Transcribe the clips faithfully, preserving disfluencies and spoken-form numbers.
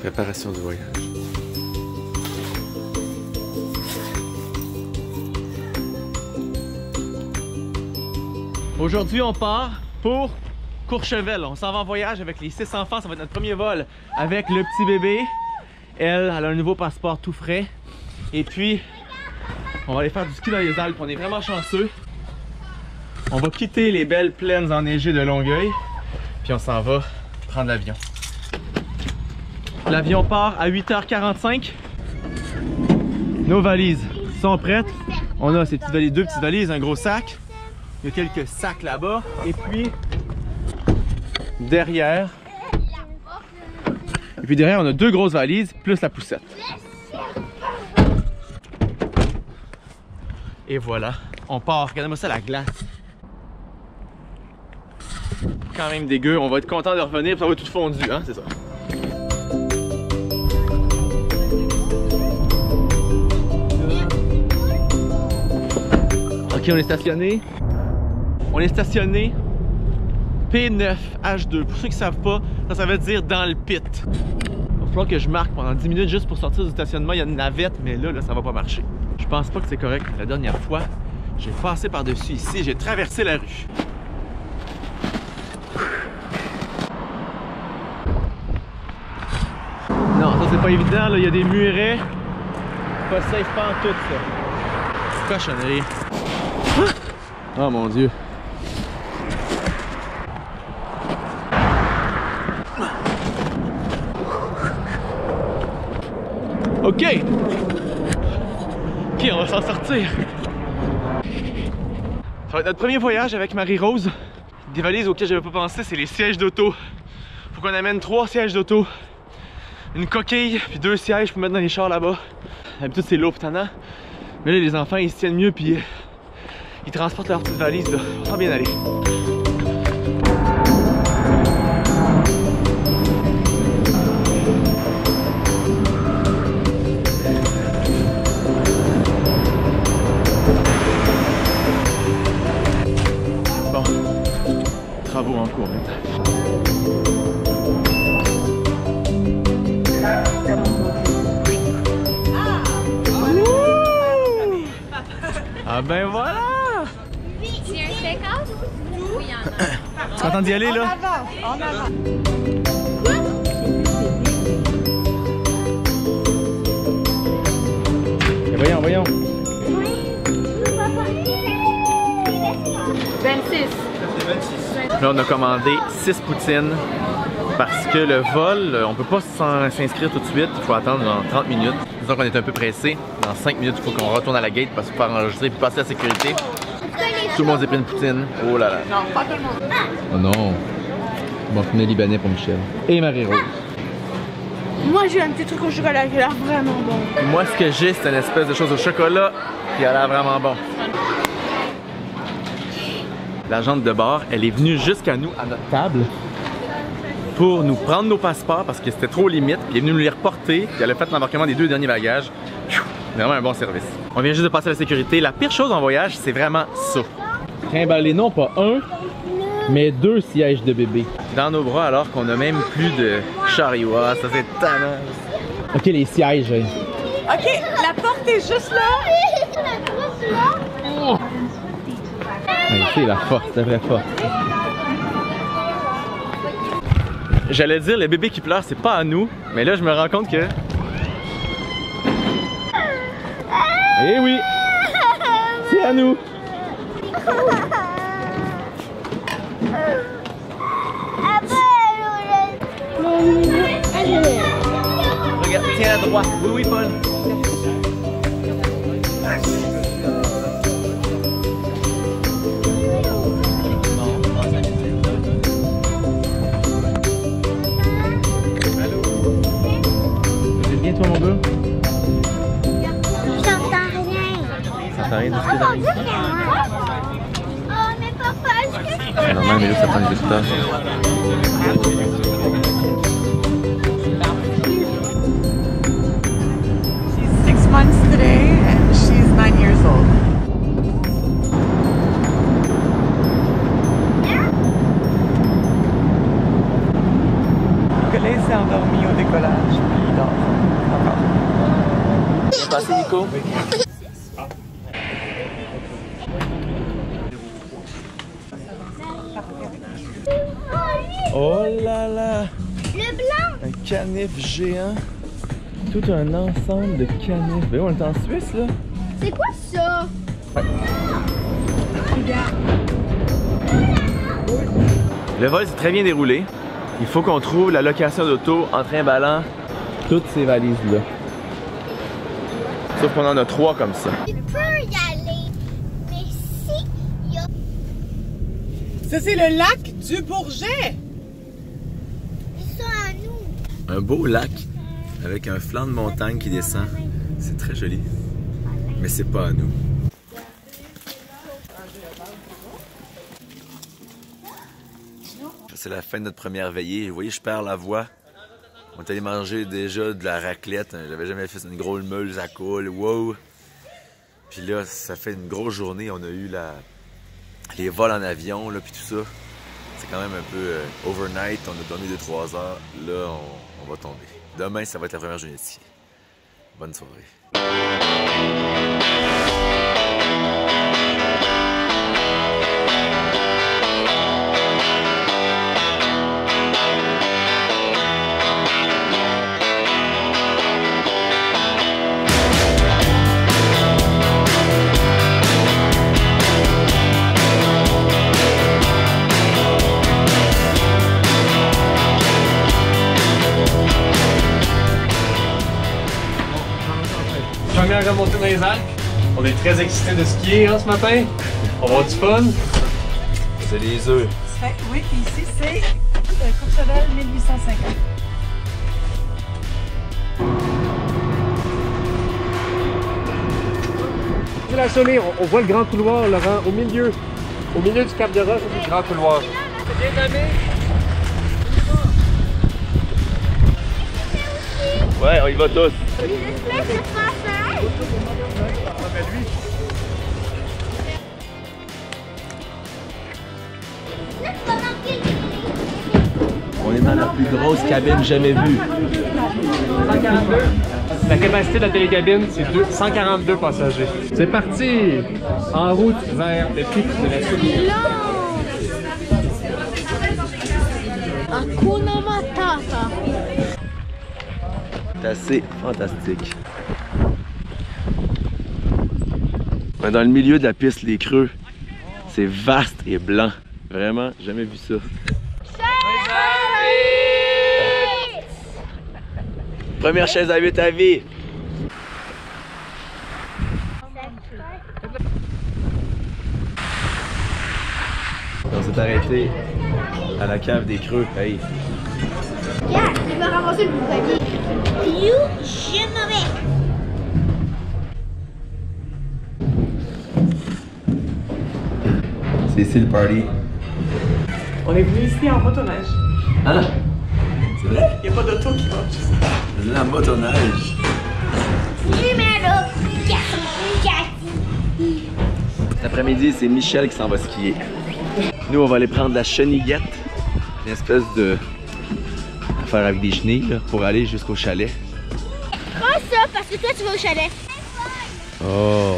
Préparation du voyage. Aujourd'hui, on part pour Courchevel. On s'en va en voyage avec les six enfants. Ça va être notre premier vol avec le petit bébé. Elle, elle a un nouveau passeport tout frais. Et puis, on va aller faire du ski dans les Alpes. On est vraiment chanceux. On va quitter les belles plaines enneigées de Longueuil. Puis on s'en va prendre l'avion. L'avion part à huit heures quarante-cinq. Nos valises sont prêtes. On a ces petites valises, deux petites valises, un gros sac. Il y a quelques sacs là-bas. Et puis, derrière... Et puis derrière, on a deux grosses valises, plus la poussette. Et voilà, on part. Regardez-moi ça, la glace. Quand même dégueu, on va être content de revenir, ça va être tout fondu, hein, c'est ça. Ok, on est stationné. On est stationné P neuf H deux. Pour ceux qui ne savent pas, ça, ça veut dire dans le pit. Il va falloir que je marque pendant dix minutes juste pour sortir du stationnement. Il y a une navette, mais là, là ça va pas marcher. Je pense pas que c'est correct. La dernière fois, j'ai passé par-dessus ici, j'ai traversé la rue. Non, ça c'est pas évident, là. Il y a des murets. Pas safe pas en tout, ça. Cochonnerie. Oh mon Dieu. Ok! Ok, on va s'en sortir. Ça va être notre premier voyage avec Marie-Rose. Des valises auxquelles j'avais pas pensé, c'est les sièges d'auto. Faut qu'on amène trois sièges d'auto, une coquille, puis deux sièges pour mettre dans les chars là-bas. D'habitude c'est lourd pis tannant. Mais là les enfants ils se tiennent mieux puis ils transportent leurs petites valises là. Ça va bien aller. Bon, travaux en cours maintenant. Ah ben voilà! C'est un steakhouse? Oui, il y en a. Tu es content d'y aller là? En avant, en avant. Et voyons, voyons. vingt-six. Là on a commandé six poutines parce que le vol, on peut pas s'inscrire tout de suite, il faut attendre dans trente minutes. Disons qu'on est un peu pressé. Dans cinq minutes, il faut qu'on retourne à la gate parce qu'il faut faire enregistrer et passer la sécurité. Tout le monde s'est pris une poutine. Oh là là. Non, pas tout le monde. Oh non. Bon, filet libanais pour Michel. Et Marie-Rose. Moi j'ai un petit truc au chocolat qui a l'air vraiment bon. Moi, ce que j'ai, c'est une espèce de chose au chocolat qui a l'air vraiment bon. L'agente de bord, elle est venue jusqu'à nous, à notre table, pour nous prendre nos passeports parce que c'était trop limite. Puis elle est venue nous les reporter. Puis elle a fait l'embarquement des deux derniers bagages. Vraiment un bon service. On vient juste de passer la sécurité. La pire chose en voyage, c'est vraiment ça. Trimballer non pas un, mais deux sièges de bébé dans nos bras alors qu'on a même plus de chariot. Ah, ça c'est tannant. Ok, les sièges. Ok, la porte est juste là. Oh. C'est la force, la vraie force. J'allais dire le bébé qui pleure, c'est pas à nous, mais là je me rends compte que... Eh oui! C'est à nous! Regarde, tiens à droite. Oui, oui, Paul. Toi mon gars? J'entends rien. Ça rien de ce que dans Oh, mais papa, est-ce que... c'est normal, mais là ça prend des résultats. She's six months today and she's nine years old. Nicolas s'est endormi au décollage. passer, Nico? Oh là là! Le blanc! Un canif géant. Tout un ensemble de canifs. Ben, on est en Suisse, là. C'est quoi ça? Ouais. Le vol s'est très bien déroulé. Il faut qu'on trouve la location d'auto en trimballant toutes ces valises-là. Sauf qu'on en a trois comme ça. Tu peux y aller, mais si y a... Ça, c'est le lac du Bourget! Ils sont à nous. Un beau lac avec un flanc de montagne qui descend. C'est très joli. Mais c'est pas à nous. C'est la fin de notre première veillée. Vous voyez, je perds la voix. On est allé manger déjà de la raclette. J'avais jamais fait une grosse meule, ça coule. Wow! Puis là, ça fait une grosse journée. On a eu la... les vols en avion, là, puis tout ça. C'est quand même un peu euh, overnight. On a dormi deux trois heures. Là, on, on va tomber. Demain, ça va être la première journée ici. Bonne soirée. Première remontée dans les Alpes. On est très excités de skier hein, ce matin. On va avoir du fun. C'est les œufs. Oui, puis ici, c'est Courchevel mille huit cent cinquante. C'est la Saumire, on, on voit le grand couloir, Laurent, au milieu. Au milieu du Cap de Roche, c'est le grand couloir. C'est bien aimé. Ouais, on y va tous. On est dans la plus grosse cabine jamais vue. cent quarante-deux. La capacité de la télécabine, c'est cent quarante-deux passagers. C'est parti! En route vers le pic de la Saumire. Hakuna Matata. C'est assez fantastique. On est dans le milieu de la piste, les creux. C'est vaste et blanc. Vraiment, jamais vu ça. Première chaise à huit à vie. On s'est arrêté à la cave des creux. Hey. Yeah, il va ramasser le boucanier. You, je m'en vais. C'est ici le party. On est venu ici en motoneige. Hein? C'est vrai? Il n'y a pas d'auto qui va juste. C'est la motoneige. Numéro quatre. Cet après-midi, c'est Michel qui s'en va skier. Nous, on va aller prendre la chenillette, une espèce de affaire avec des chenilles là, pour aller jusqu'au chalet. Prends ça parce que toi tu vas au chalet. Oh!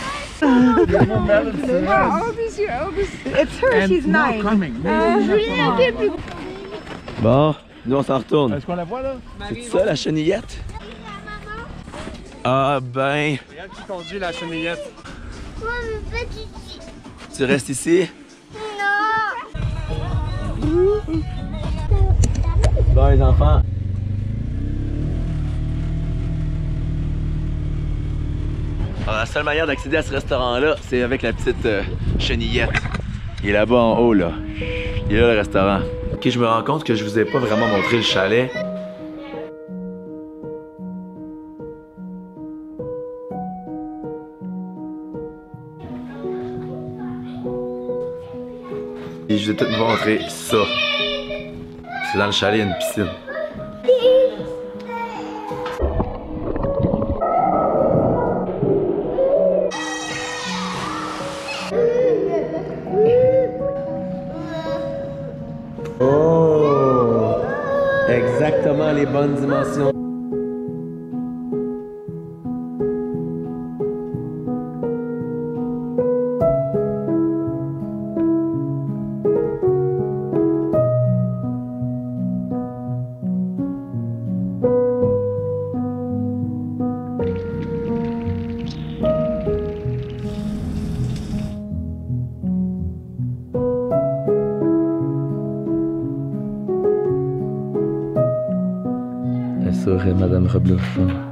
It's her, she's nine. Je voulais un peu plus. Bon, nous on s'en retourne. Est-ce qu'on la voit là? C'est ça la chenillette? Ah ben, Regarde qui conduit la chenillette. Moi, je veux ici. tu restes ici? Non. Bon les enfants. Alors, la seule manière d'accéder à ce restaurant-là, c'est avec la petite euh, chenillette. Il est là-bas en haut, là. Il est là, le restaurant. Ok, je me rends compte que je vous ai pas vraiment montré le chalet. Et je vais tout vous montrer ça. C'est dans le chalet, il y a une piscine. Oh! Exactement les bonnes dimensions. sur Madame Roblochon.